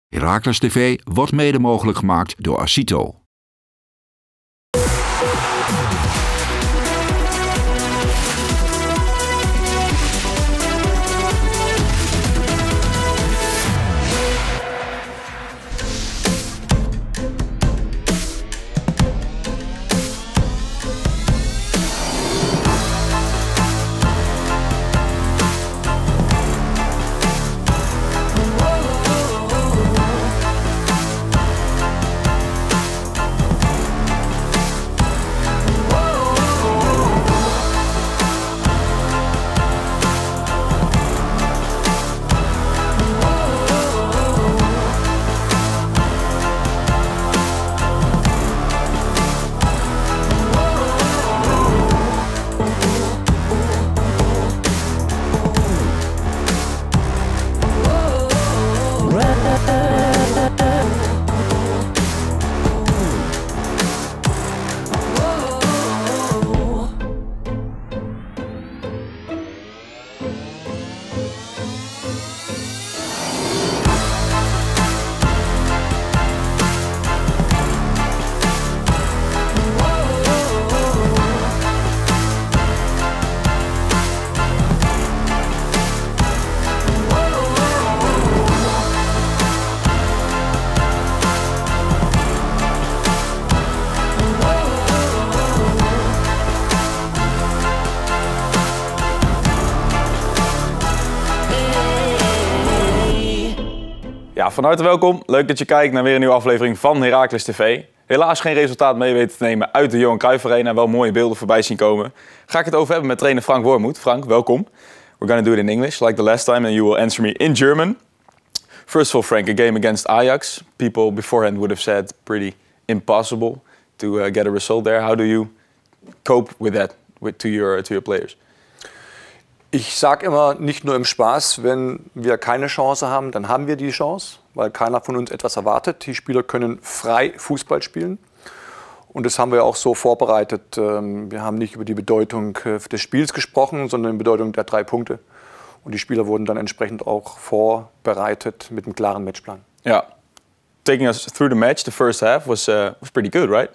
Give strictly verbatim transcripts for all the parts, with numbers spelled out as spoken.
Heracles T V wordt mede mogelijk gemaakt door Acito. Ja, van harte welkom. Leuk dat je kijkt naar weer een nieuwe aflevering van Heracles T V. Helaas geen resultaat mee weten te nemen uit de Johan Cruijff Arena. Wel mooie beelden voorbij zien komen. Ga ik het over hebben met trainer Frank Wormoed. Frank, welkom. We're going to do it in English, like the last time, and you will answer me in German. First of all, Frank, a game against Ajax. People beforehand would have said pretty impossible to uh, get a result there. How do you cope with that with, to, your, to your players? Ich sage immer, nicht nur im Spaß, wenn wir keine Chance haben, dann haben wir die Chance, weil keiner von uns etwas erwartet. Die Spieler können frei Fußball spielen und das haben wir auch so vorbereitet. Wir haben nicht über die Bedeutung des Spiels gesprochen, sondern die Bedeutung der drei Punkte. Und die Spieler wurden dann entsprechend auch vorbereitet mit einem klaren Matchplan. Ja, taking us through the match, the first half was, uh, was pretty good, right?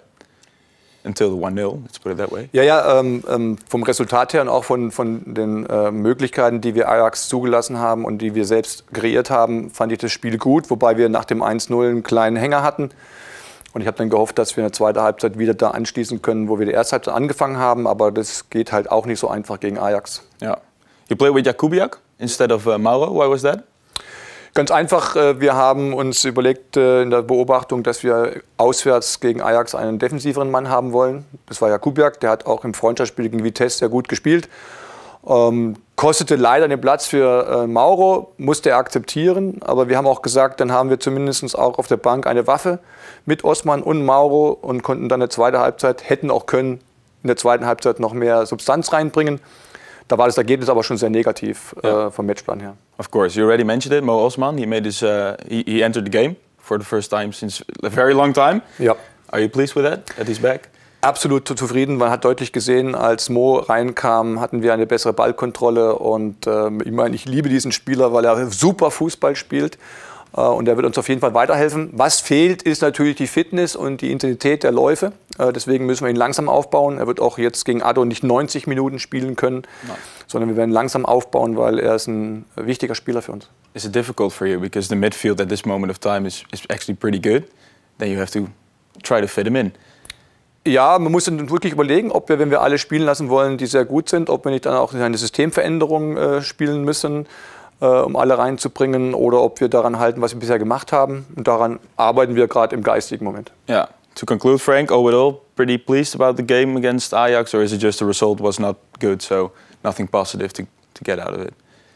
Until the one nil, let's put it that way. Ja, ja, ähm, ähm, vom Resultat her und auch von, von den äh, Möglichkeiten, die wir Ajax zugelassen haben und die wir selbst kreiert haben, fand ich das Spiel gut, wobei wir nach dem eins null einen kleinen Hänger hatten. Und ich habe dann gehofft, dass wir in der zweiten Halbzeit wieder da anschließen können, wo wir die erste Halbzeit angefangen haben, aber das geht halt auch nicht so einfach gegen Ajax. Ja. You played with Jakubiak instead of uh, Mauro, why was that? Ganz einfach, wir haben uns überlegt in der Beobachtung, dass wir auswärts gegen Ajax einen defensiveren Mann haben wollen. Das war Jakubiak, der hat auch im Freundschaftsspiel gegen Vitesse sehr gut gespielt. Ähm, kostete leider den Platz für äh, Mauro, musste er akzeptieren. Aber wir haben auch gesagt, dann haben wir zumindest auch auf der Bank eine Waffe mit Osman und Mauro und konnten dann in der zweiten Halbzeit, hätten auch können, in der zweiten Halbzeit noch mehr Substanz reinbringen. Da war das Ergebnis aber schon sehr negativ ja. äh, vom Matchplan her. Of course, you already mentioned it, Mo Osman. He made his, uh, he, he entered the game for the first time since a very long time. Ja. Are you pleased with that? That he's back? Absolut zufrieden. Man hat deutlich gesehen, als Mo reinkam, hatten wir eine bessere Ballkontrolle. Und ähm, ich meine, ich liebe diesen Spieler, weil er super Fußball spielt. Äh, und er wird uns auf jeden Fall weiterhelfen. Was fehlt, ist natürlich die Fitness und die Intensität der Läufe. Äh, deswegen müssen wir ihn langsam aufbauen. Er wird auch jetzt gegen Addo nicht neunzig Minuten spielen können, Nein. sondern wir werden langsam aufbauen, weil er ist ein wichtiger Spieler für uns. Is it difficult for you because the midfield at this moment of time is, is actually pretty good? Then you have to try to fit him in. Ja, man muss dann wirklich überlegen, ob wir, wenn wir alle spielen lassen wollen, die sehr gut sind, ob wir nicht dann auch eine Systemveränderung äh, spielen müssen, äh, um alle reinzubringen, oder ob wir daran halten, was wir bisher gemacht haben. Und daran arbeiten wir gerade im geistigen Moment. Ja. To conclude, Frank, overall, pretty pleased about the game against Ajax, or is it just the result was not good, so nothing positive to, to get out of it?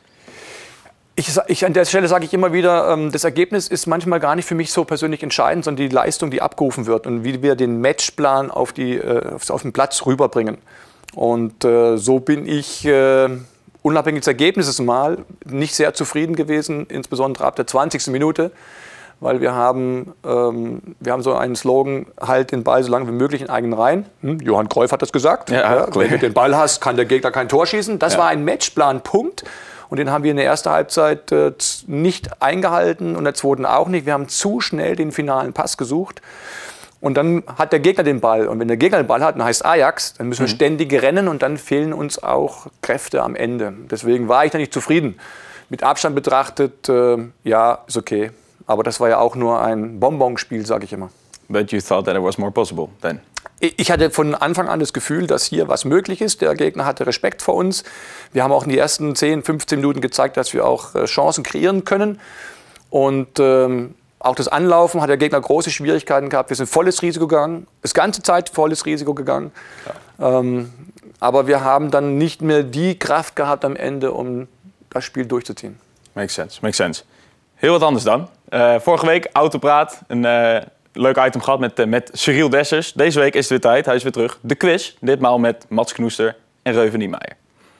Ich, ich, an der Stelle sage ich immer wieder, ähm, das Ergebnis ist manchmal gar nicht für mich so persönlich entscheidend, sondern die Leistung, die abgerufen wird und wie wir den Matchplan auf, die, äh, auf, auf den Platz rüberbringen. Und äh, so bin ich, äh, unabhängig des Ergebnisses mal, nicht sehr zufrieden gewesen, insbesondere ab der zwanzigsten Minute. Weil wir haben, ähm, wir haben so einen Slogan, halt den Ball so lange wie möglich in eigenen Reihen. Hm, Johan Cruijff hat das gesagt. Ja, ja, wenn du den Ball hast, kann der Gegner kein Tor schießen. Das ja. war ein Matchplan-Punkt. Und den haben wir in der ersten Halbzeit äh, nicht eingehalten und in der zweiten auch nicht. Wir haben zu schnell den finalen Pass gesucht. Und dann hat der Gegner den Ball. Und wenn der Gegner den Ball hat, dann heißt Ajax, dann müssen wir mhm. ständig rennen und dann fehlen uns auch Kräfte am Ende. Deswegen war ich da nicht zufrieden. Mit Abstand betrachtet, äh, ja, ist okay. Aber das war ja auch nur ein Bonbonspiel, sage ich immer. But you thought that it was more possible then? Ich hatte von Anfang an das Gefühl, dass hier was möglich ist. Der Gegner hatte Respekt vor uns. Wir haben auch in den ersten zehn, fünfzehn Minuten gezeigt, dass wir auch äh, Chancen kreieren können. Und ähm, auch das Anlaufen hat der Gegner große Schwierigkeiten gehabt. Wir sind volles Risiko gegangen, das ganze Zeit volles Risiko gegangen. Ja. Ähm, aber wir haben dann nicht mehr die Kraft gehabt am Ende, um das Spiel durchzuziehen. Makes sense, makes sense. Heel wat anders dan. Uh, vorige week Autopraat, een uh, leuk item gehad met, uh, met Cyril Dessers. Deze week is het weer tijd, hij is weer terug. De quiz, ditmaal met Mats Knoester en Reuven Niemeyer.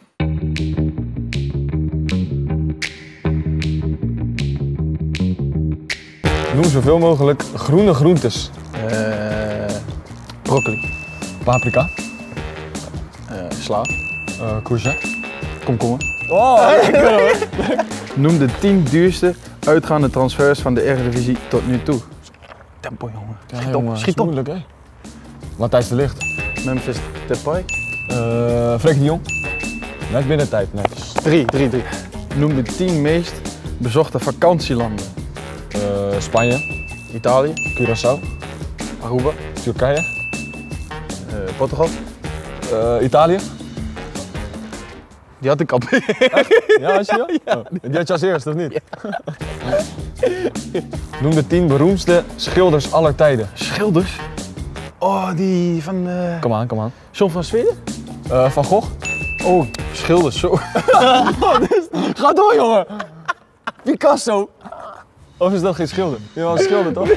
Noem zoveel mogelijk groene groentes. Uh, broccoli. Paprika. Uh, sla. Uh, courgette. Komkommer. Oh, lekker hoor. Noem de tien duurste uitgaande transfers van de Eredivisie tot nu toe. Tempo jongen. Ja, Schiet jongen, op, schiet op. moeilijk, hè? Matthijs de Ligt. Memphis Depay. Uh, Frenkie de Jong. Net binnen tijd, netjes. Drie, drie, drie. Noem de tien meest bezochte vakantielanden. Uh, Spanje. Italië. Curaçao. Aruba. Turkije. Uh, Portugal. Uh, Italië. Die had ik al. Ja, had je ja? Oh. Die had je als eerste, of niet? Ja. Noem de tien beroemdste schilders aller tijden. Schilders? Oh, die van... Uh... Kom aan, kom aan. John van Zweden? Uh, van Gogh. Oh, schilders, zo. Ga door, jongen. Picasso. Of is dat geen schilder? Je was een schilder, toch?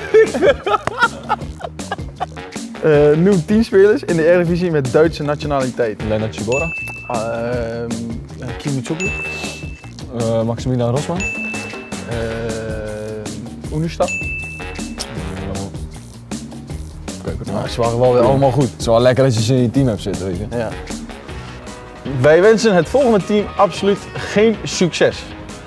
uh, noem tien spelers in de Eredivisie met Duitse nationaliteit. Lennart Schibora. Uh, uh, Kimi Tjokli. Uh, Maximilian Rosman. Uh, Oenestal. Uh, nou, ze waren wel weer allemaal goed. Het is wel lekker dat je ze in je team hebt zitten, weet je. Ja. Wij wensen het volgende team absoluut geen succes.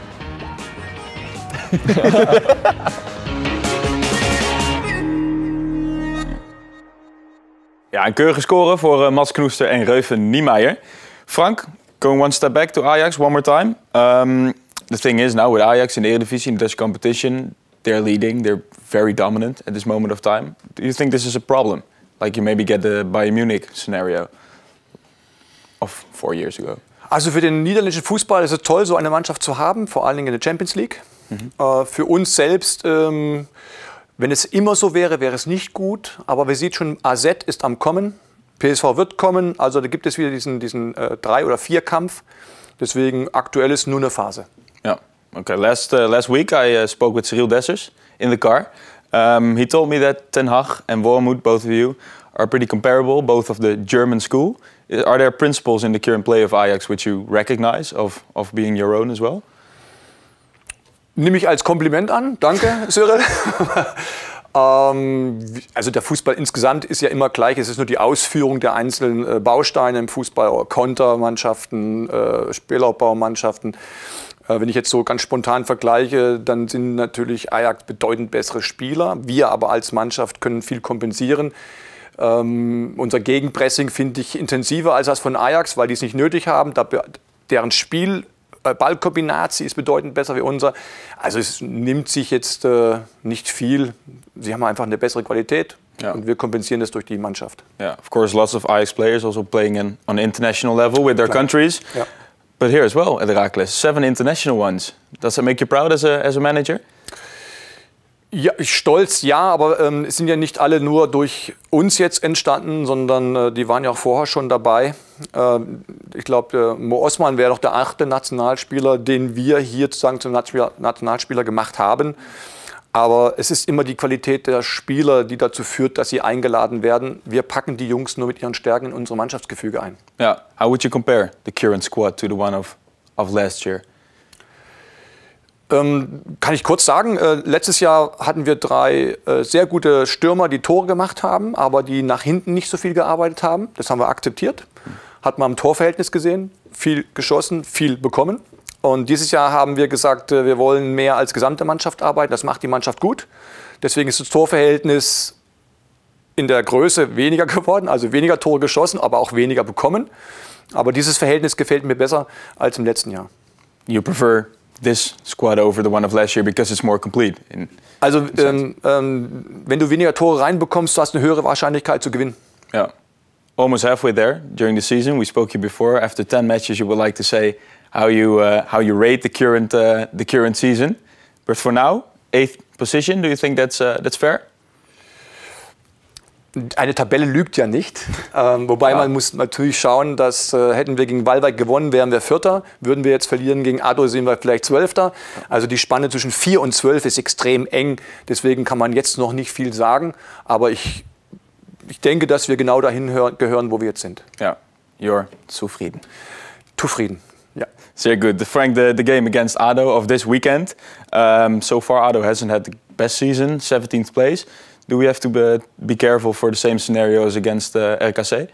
Ja, een keurige score voor uh, Mats Knoester en Reuven Niemeyer. Frank, going one step back to Ajax one more time. Um, the thing is now with Ajax in the Eredivisie, in the Dutch competition, they're leading, they're very dominant at this moment of time. Do you think this is a problem? Like you maybe get the Bayern Munich scenario of four years ago. Also für den niederländischen Fußball ist es toll, so eine Mannschaft zu haben, vor allen Dingen in der Champions League. Mhm. Äh, für uns selbst, ähm, wenn es immer so wäre, wäre es nicht gut. Aber wir sehen schon, A Z ist am Kommen, P S V wird kommen. Also da gibt es wieder diesen, diesen äh, Drei- oder Vier-Kampf. Deswegen aktuell ist nur eine Phase. Ja, okay. Last uh, last week I uh, spoke with Cyril Dessers in the car. Um, he told me that Ten Hag and Wormoed, both of you, are pretty comparable, both of the German school. Are there principles in the current play of Ajax which you recognize of, of being your own as well? Nehme ich als Kompliment an. Danke, Cyril. ähm, also der Fußball insgesamt ist ja immer gleich. Es ist nur die Ausführung der einzelnen äh, Bausteine im Fußball, Kontermannschaften, äh, Spielaufbaumannschaften. Äh, wenn ich jetzt so ganz spontan vergleiche, dann sind natürlich Ajax bedeutend bessere Spieler. Wir aber als Mannschaft können viel kompensieren. Ähm, unser Gegenpressing finde ich intensiver als das von Ajax, weil die es nicht nötig haben. Da, deren Spiel, äh, Ballkombination ist bedeutend besser wie unser. Also es nimmt sich jetzt äh, nicht viel. Sie haben einfach eine bessere Qualität ja. Und wir kompensieren das durch die Mannschaft. Yeah, of course, lots of Ajax players also playing in, on international level with their Klar. countries. Ja. But here as well at Heracles, seven international ones. Does that make you proud as a, as a manager? Ja, stolz, ja, aber ähm, es sind ja nicht alle nur durch uns jetzt entstanden, sondern äh, die waren ja auch vorher schon dabei. Äh, ich glaube, Mo Osman wäre doch der achte Nationalspieler, den wir hier sozusagen zum Nationalspieler gemacht haben. Aber es ist immer die Qualität der Spieler, die dazu führt, dass sie eingeladen werden. Wir packen die Jungs nur mit ihren Stärken in unsere Mannschaftsgefüge ein. Yeah. How would you compare the current squad to the one of, of last year? Ähm, kann ich kurz sagen, äh, letztes Jahr hatten wir drei äh, sehr gute Stürmer, die Tore gemacht haben, aber die nach hinten nicht so viel gearbeitet haben. Das haben wir akzeptiert. Hat man am Torverhältnis gesehen, viel geschossen, viel bekommen. Und dieses Jahr haben wir gesagt, wir wollen mehr als gesamte Mannschaft arbeiten. Das macht die Mannschaft gut. Deswegen ist das Torverhältnis in der Größe weniger geworden, also weniger Tore geschossen, aber auch weniger bekommen. Aber dieses Verhältnis gefällt mir besser als im letzten Jahr. You prefer this squad over the one of last year because it's more complete? In also ähm, ähm, wenn du weniger Tore reinbekommst, du hast eine höhere Wahrscheinlichkeit zu gewinnen. Yeah. Almost halfway there during the season. We spoke to you before. After ten matches, you would like to say how you uh, how you rate the current uh, the current season. But for now, eighth position. Do you think that's uh, that's fair? Eine Tabelle lügt ja nicht. Ähm, wobei ja. man muss natürlich schauen, dass äh, hätten wir gegen Waalwijk gewonnen, wären wir Vierter. Würden wir jetzt verlieren gegen Addo, sind wir vielleicht Zwölfter. Also die Spanne zwischen vier und zwölf ist extrem eng. Deswegen kann man jetzt noch nicht viel sagen. Aber ich, ich denke, dass wir genau dahin gehören, wo wir jetzt sind. Ja, you're zufrieden. Zufrieden, ja. Sehr gut. Frank, the, the game against Addo of this weekend. Um, so far, Addo hasn't had the best season, seventeenth place. Do we have to be, be careful for the same scenarios against uh, R K C?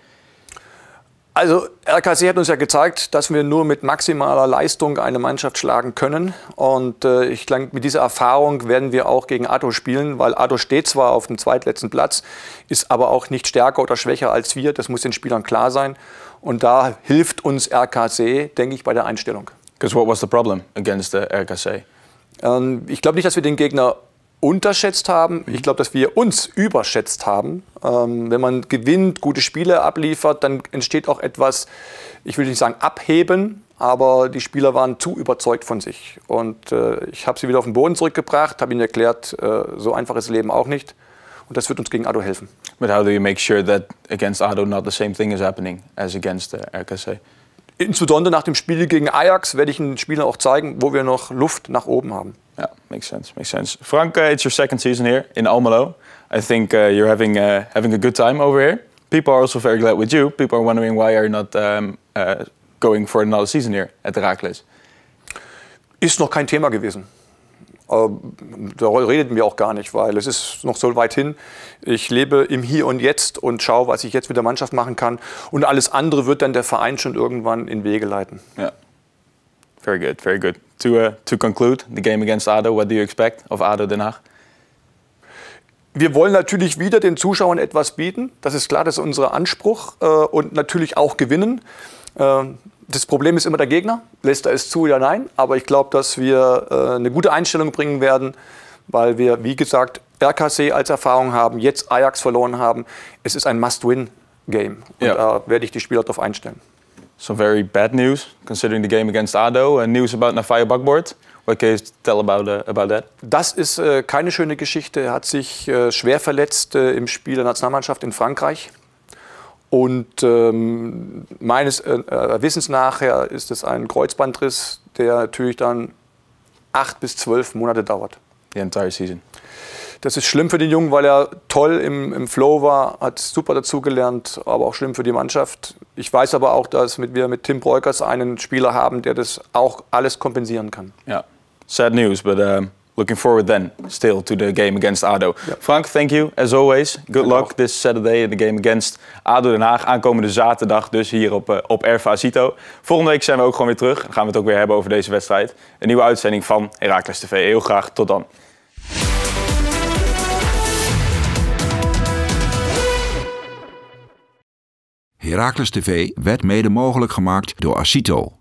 Also R K C hat uns ja gezeigt, dass wir nur mit maximaler Leistung eine Mannschaft schlagen können. Und äh, ich denke, mit dieser Erfahrung werden wir auch gegen Addo spielen, weil Addo steht zwar auf dem zweitletzten Platz, ist aber auch nicht stärker oder schwächer als wir. Das muss den Spielern klar sein. Und da hilft uns R K C, denke ich, bei der Einstellung. Because what was the problem against the R K C? Ähm, ich glaube nicht, dass wir den Gegner unterschätzt haben. Ich glaube, dass wir uns überschätzt haben. Ähm, wenn man gewinnt, gute Spiele abliefert, dann entsteht auch etwas, ich will nicht sagen abheben, aber die Spieler waren zu überzeugt von sich. Und äh, ich habe sie wieder auf den Boden zurückgebracht, habe ihnen erklärt, äh, so einfach ist Leben auch nicht. Und das wird uns gegen Addo helfen. But how do you make sure that against Addo not the same thing is happening as against the R K C? Insbesondere nach dem Spiel gegen Ajax werde ich den Spielern auch zeigen, wo wir noch Luft nach oben haben. Yeah, makes sense, makes sense. Frank, uh, it's your second season here in Almelo. I think uh, you're having uh, having a good time over here. People are also very glad with you. People are wondering why you're not um, uh, going for another season here at Heracles. Ist noch kein Thema gewesen. Darüber redeten wir auch gar nicht, weil es ist noch so weit hin. Ich lebe im Hier und Jetzt und schaue, was ich jetzt mit der Mannschaft machen kann. Und alles andere wird dann der Verein schon irgendwann in Wege leiten. Yeah. Very good, very good. To, uh, to conclude the game against Addo, what do you expect of Addo Den Haag? Wir wollen natürlich wieder den Zuschauern etwas bieten. Das ist klar, das ist unser Anspruch. Äh, und natürlich auch gewinnen. Äh, das Problem ist immer der Gegner. Lässt er es zu oder nein? Aber ich glaube, dass wir äh, eine gute Einstellung bringen werden, weil wir, wie gesagt, R K C als Erfahrung haben, jetzt Ajax verloren haben. Es ist ein Must-Win-Game. Und ja. da werde ich die Spieler darauf einstellen. Some very bad news, considering the game against Addo. And news about Nafaya Bakboard. What can you tell about, uh, about that? Das ist äh, keine schöne Geschichte. Er hat sich äh, schwer verletzt äh, im Spiel der Nationalmannschaft in Frankreich. Und ähm, meines äh, Wissens nachher ist es ein Kreuzbandriss, der natürlich dann acht bis zwölf Monate dauert. The entire season. Das ist schlimm für den Jungen, weil er toll im, im Flow war, hat super dazugelernt, aber auch schlimm für die Mannschaft. Ich weiß aber auch, dass wir mit Tim Breukers einen Spieler haben, der das auch alles kompensieren kann. Yeah, sad news, but um, looking forward then still to the game against Addo. Yeah. Frank, thank you as always. Good luck auch. this Saturday in the game against Addo Den Haag. Aankomende zaterdag dus hier op, uh, op R V Acito. Volgende week zijn we ook gewoon weer terug. Dan gaan we het ook weer hebben over deze wedstrijd. Een nieuwe uitzending van Heracles T V. Heel graag, tot dan. Heracles T V werd mede mogelijk gemaakt door Acito.